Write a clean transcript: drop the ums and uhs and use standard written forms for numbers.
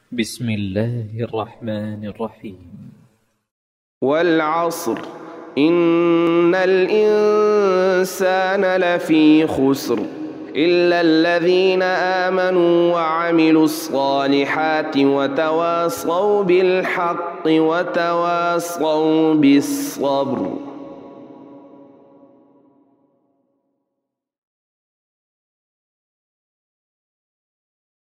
بسم الله الرحمن الرحيم. والعصر إن الإنسان لفي خسر إلا الذين آمنوا وعملوا الصالحات وتواصوا بالحق وتواصوا بالصبر.